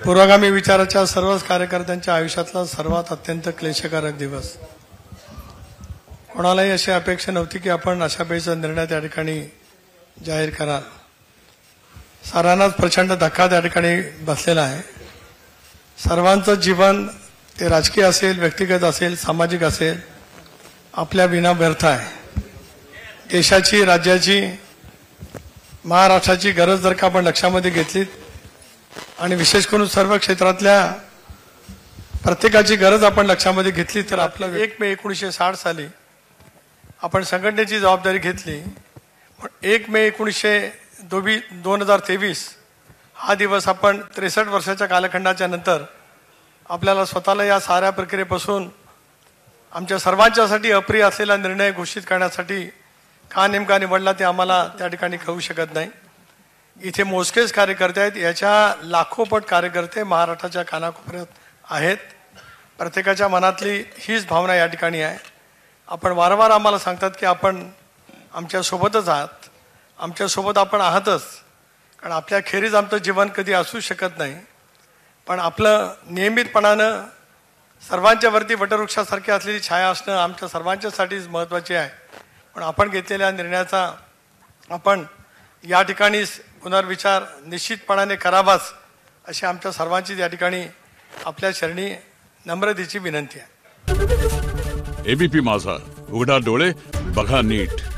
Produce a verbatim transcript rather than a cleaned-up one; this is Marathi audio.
पुरोगामी विचाराच्या सर्वच कार्यकर्त्यांच्या आयुष्यातला सर्वात अत्यंत क्लेशकारक दिवस. कोणालाही अशी अपेक्षा नव्हती की आपण अशा पैसा निर्णय त्या ठिकाणी जाहीर कराल. सारांनाच प्रचंड धक्का त्या ठिकाणी बसलेला आहे. सर्वांचं जीवन ते राजकीय असेल, व्यक्तिगत असेल, सामाजिक असेल, आपल्या विना व्यर्थ आहे. देशाची, राज्याची, महाराष्ट्राची गरज जर का आपण लक्षामध्ये घेतली आणि विशेष करून सर्व क्षेत्रातल्या प्रत्येकाची गरज आपण लक्षामध्ये घेतली तर आपलं एक मे एकोणीसशे साठ साली आपण संघटनेची जबाबदारी घेतली. पण एक मे एकोणीसशे दोबी दोन हजार तेवीस हा दिवस आपण त्रेसष्ट वर्षाच्या कालखंडाच्या नंतर आपल्याला स्वतःला या साऱ्या प्रक्रियेपासून आमच्या सर्वांच्यासाठी अप्रिय असलेला निर्णय घोषित करण्यासाठी का नेमका निवडला ते आम्हाला त्या ठिकाणी कळू शकत नाही. इथे मोजकेच कार्यकर्ते आहेत, याच्या लाखोपट कार्यकर्ते महाराष्ट्राच्या कानाकोपऱ्यात आहेत. प्रत्येकाच्या मनातली हीच भावना या ठिकाणी आहे. आपण वारंवार आम्हाला सांगतात की आपण आमच्यासोबतच आहात, आमच्यासोबत आपण आहातच, कारण आपल्या खेरीज आमचं जीवन कधी असू शकत नाही. पण आपलं नियमितपणानं सर्वांच्या वरती वटवृक्षासारखी असलेली छाया असणं आमच्या सर्वांच्यासाठीच महत्त्वाचे आहे. पण आपण घेतलेल्या निर्णयाचा आपण या ठिकाणी पुनर्विचार निश्चितपणाने करावाच अशी आमच्या सर्वांची या ठिकाणी आपल्या चरणी नम्रतेची विनंती आहे. एबीपी माझा, उघडा डोळे बघा नीट.